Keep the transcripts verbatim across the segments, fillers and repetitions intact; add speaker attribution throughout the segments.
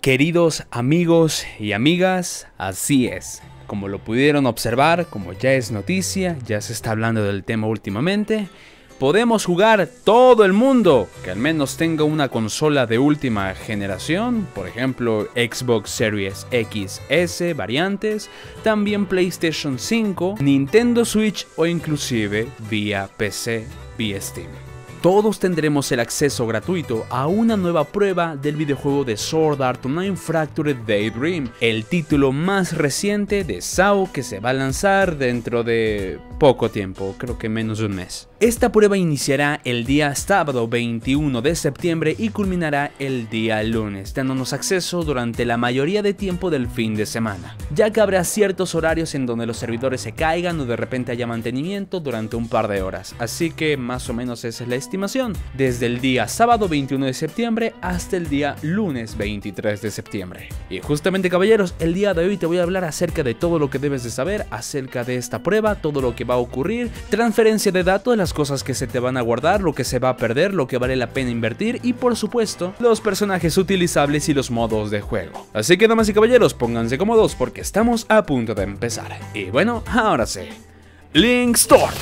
Speaker 1: Queridos amigos y amigas, así es. Como lo pudieron observar, como ya es noticia, ya se está hablando del tema últimamente, podemos jugar todo el mundo que al menos tenga una consola de última generación, por ejemplo Xbox Series X S variantes, también PlayStation cinco, Nintendo Switch o inclusive vía P C, vía Steam. Todos tendremos el acceso gratuito a una nueva prueba del videojuego de Sword Art Online Fractured Daydream, el título más reciente de S A O que se va a lanzar dentro de poco tiempo, creo que menos de un mes. Esta prueba iniciará el día sábado veintiuno de septiembre y culminará el día lunes, dándonos acceso durante la mayoría de tiempo del fin de semana, ya que habrá ciertos horarios en donde los servidores se caigan o de repente haya mantenimiento durante un par de horas, así que más o menos esa es la estimación, desde el día sábado veintiuno de septiembre hasta el día lunes veintitrés de septiembre. Y justamente, caballeros, el día de hoy te voy a hablar acerca de todo lo que debes de saber acerca de esta prueba, todo lo que va a ocurrir, transferencia de datos, las cosas que se te van a guardar, lo que se va a perder, lo que vale la pena invertir y por supuesto los personajes utilizables y los modos de juego. Así que, damas y caballeros, pónganse cómodos porque estamos a punto de empezar. Y bueno, ahora sí, Link Store.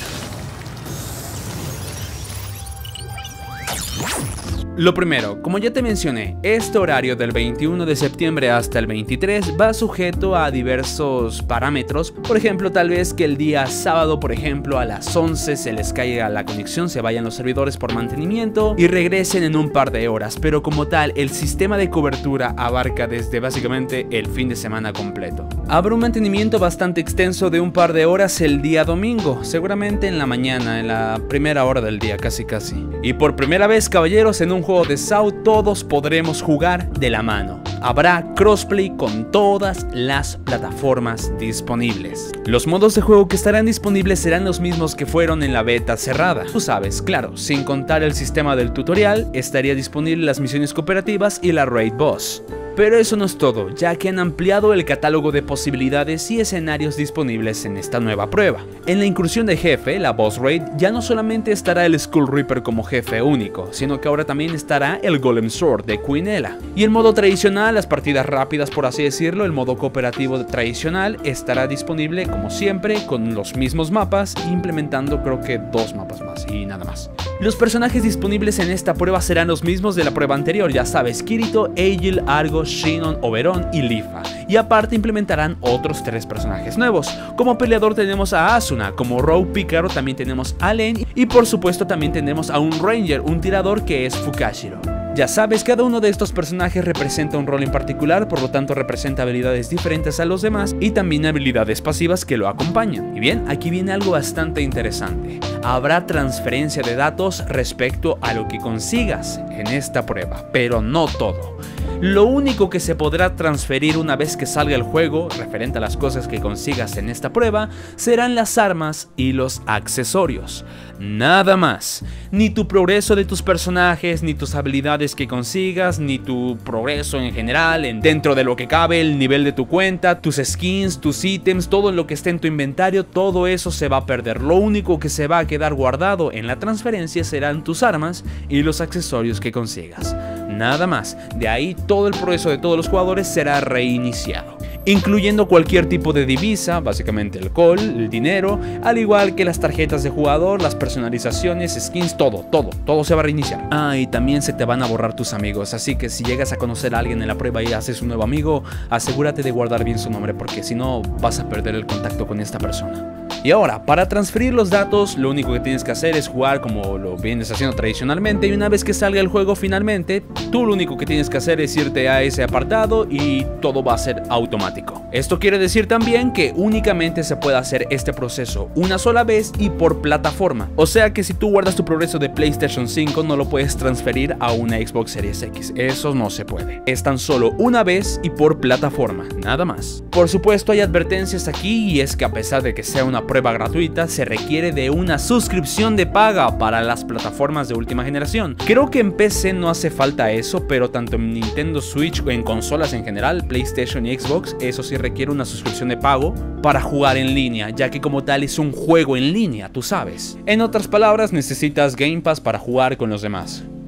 Speaker 1: Lo primero, como ya te mencioné, este horario del veintiuno de septiembre hasta el veintitrés va sujeto a diversos parámetros. Por ejemplo, tal vez que el día sábado, por ejemplo, a las once se les caiga la conexión, se vayan los servidores por mantenimiento y regresen en un par de horas. Pero como tal, el sistema de cobertura abarca desde básicamente el fin de semana completo. Habrá un mantenimiento bastante extenso de un par de horas el día domingo, seguramente en la mañana, en la primera hora del día, casi casi. Y por primera vez, caballeros, en un juego de S A O todos podremos jugar de la mano. Habrá crossplay con todas las plataformas disponibles. Los modos de juego que estarán disponibles serán los mismos que fueron en la beta cerrada. Tú sabes, claro, sin contar el sistema del tutorial, estaría disponible las misiones cooperativas y la Raid Boss. Pero eso no es todo, ya que han ampliado el catálogo de posibilidades y escenarios disponibles en esta nueva prueba. En la incursión de jefe, la Boss Raid, ya no solamente estará el Skull Reaper como jefe único, sino que ahora también estará el Golem Sword de Quinella. Y el modo tradicional, las partidas rápidas por así decirlo, el modo cooperativo tradicional, estará disponible como siempre con los mismos mapas, implementando creo que dos mapas más y nada más. Los personajes disponibles en esta prueba serán los mismos de la prueba anterior, ya sabes, Kirito, Egil, Argo, Shinon, Oberon y Lifa. Y aparte implementarán otros tres personajes nuevos. Como peleador tenemos a Asuna, como Rogue Picaro también tenemos a Len y por supuesto también tenemos a un Ranger, un tirador que es Fukashiro. Ya sabes, cada uno de estos personajes representa un rol en particular, por lo tanto representa habilidades diferentes a los demás y también habilidades pasivas que lo acompañan. Y bien, aquí viene algo bastante interesante. Habrá transferencia de datos respecto a lo que consigas en esta prueba, pero no todo. Lo único que se podrá transferir una vez que salga el juego, referente a las cosas que consigas en esta prueba, serán las armas y los accesorios. Nada más. Ni tu progreso de tus personajes, ni tus habilidades que consigas, ni tu progreso en general, en dentro de lo que cabe, el nivel de tu cuenta, tus skins, tus ítems, todo lo que esté en tu inventario, todo eso se va a perder. Lo único que se va a quedar guardado en la transferencia serán tus armas y los accesorios que consigas. Nada más. De ahí todo el progreso de todos los jugadores será reiniciado, incluyendo cualquier tipo de divisa, básicamente alcohol, el dinero, al igual que las tarjetas de jugador, las personalizaciones, skins, todo, todo, todo se va a reiniciar. Ah, y también se te van a borrar tus amigos, así que si llegas a conocer a alguien en la prueba y haces un nuevo amigo, asegúrate de guardar bien su nombre porque si no vas a perder el contacto con esta persona. Y ahora, para transferir los datos, lo único que tienes que hacer es jugar como lo vienes haciendo tradicionalmente y una vez que salga el juego finalmente, tú lo único que tienes que hacer es irte a ese apartado y todo va a ser automático. Esto quiere decir también que únicamente se puede hacer este proceso una sola vez y por plataforma. O sea que si tú guardas tu progreso de PlayStation cinco no lo puedes transferir a una Xbox Series X. Eso no se puede. Es tan solo una vez y por plataforma, nada más. Por supuesto hay advertencias aquí y es que a pesar de que sea una prueba gratuita, se requiere de una suscripción de paga para las plataformas de última generación. Creo que en P C no hace falta eso, pero tanto en Nintendo Switch o en consolas en general, PlayStation y Xbox, eso sí requiere una suscripción de pago para jugar en línea, ya que como tal es un juego en línea, tú sabes. En otras palabras, necesitas Game Pass para jugar con los demás.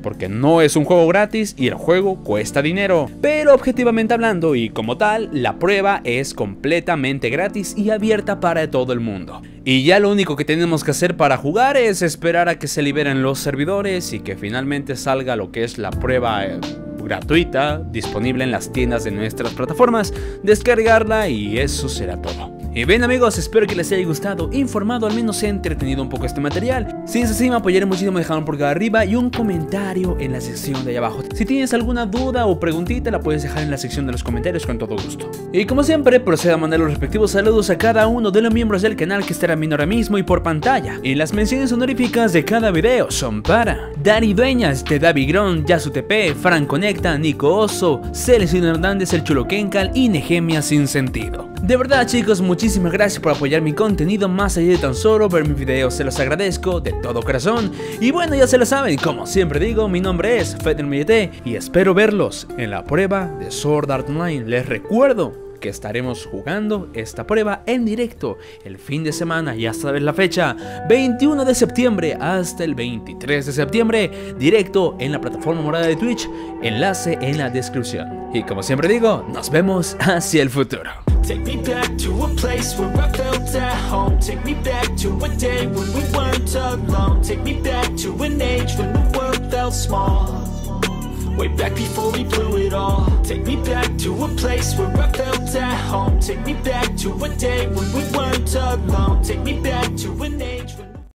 Speaker 1: porque no es un juego gratis y el juego cuesta dinero. Pero objetivamente hablando y como tal, la prueba es completamente gratis y abierta para todo el mundo. Y ya lo único que tenemos que hacer para jugar es esperar a que se liberen los servidores y que finalmente salga lo que es la prueba eh, gratuita, disponible en las tiendas de nuestras plataformas, descargarla y eso será todo. Y bien amigos, espero que les haya gustado, informado, al menos entretenido un poco este material. Si es así, me apoyaré muchísimo dejando un pulgar arriba y un comentario en la sección de allá abajo. Si tienes alguna duda o preguntita, la puedes dejar en la sección de los comentarios con todo gusto. Y como siempre, procedo a mandar los respectivos saludos a cada uno de los miembros del canal que estarán viendo ahora mismo y por pantalla. Y las menciones honoríficas de cada video son para Dani Dueñas, de David Gron, Yasu T P, Fran Conecta, Nico Oso, Celestino Hernández, el Chulo Kenkal y Nehemia Sin Sentido. De verdad chicos, muchísimas gracias por apoyar mi contenido, más allá de tan solo ver mis videos, se los agradezco de todo corazón. Y bueno, ya se lo saben, como siempre digo, mi nombre es FedMillet y espero verlos en la prueba de Sword Art Online. Les recuerdo que estaremos jugando esta prueba en directo el fin de semana, ya sabes la fecha, veintiuno de septiembre hasta el veintitrés de septiembre, directo en la plataforma morada de Twitch, enlace en la descripción. Y como siempre digo, nos vemos hacia el futuro.
Speaker 2: Take me back to a place where I felt at home. Take me back to a day when we weren't alone. Take me back to an age when the world felt small. Way back before we blew it all. Take me back to a place where I felt at home. Take me back to a day when we weren't alone. Take me back to an age when